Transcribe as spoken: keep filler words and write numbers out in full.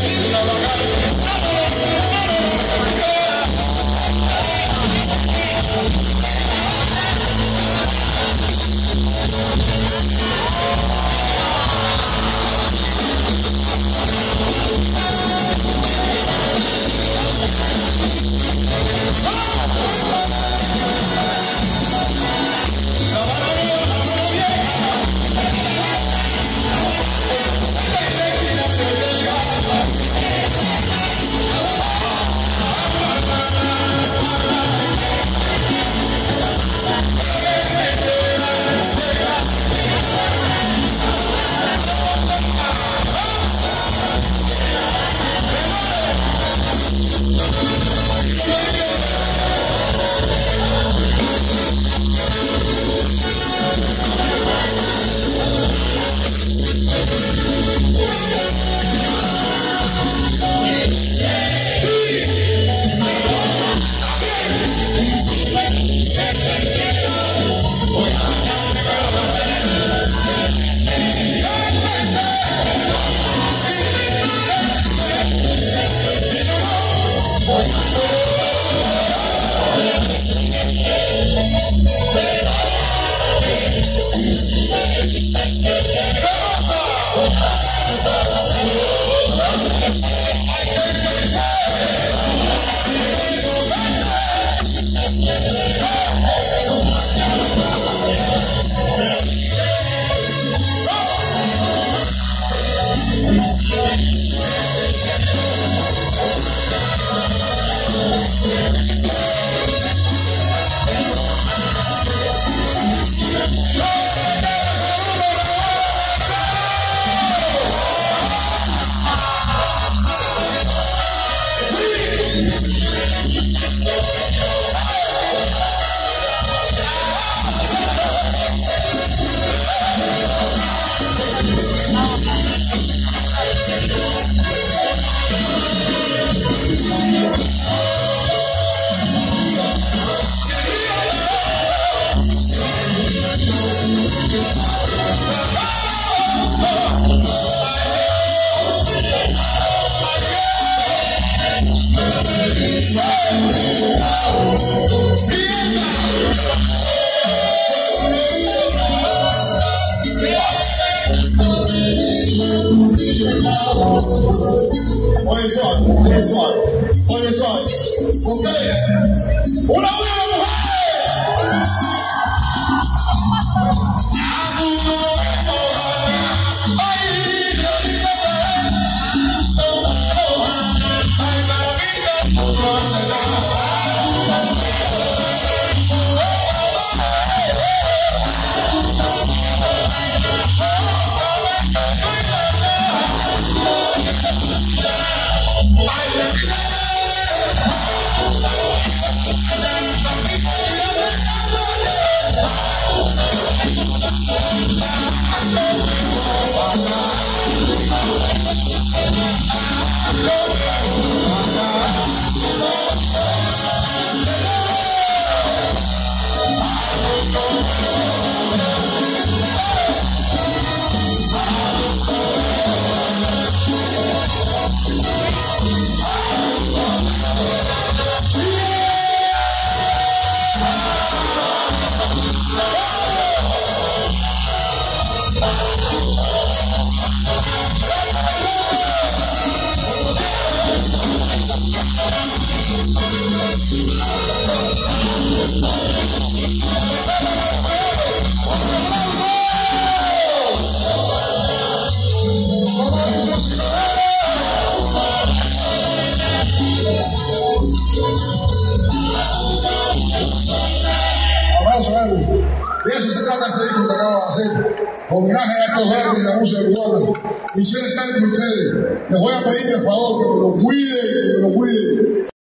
Oye, suave, oye, suave, oye, suave. Ustedes, una buena mujer. De eso se trata ese disco que acabo de hacer. Homenaje a estos grandes de la música cubana. Y si yo les canto a ustedes, les voy a pedir de favor que me lo cuiden, que me lo cuiden.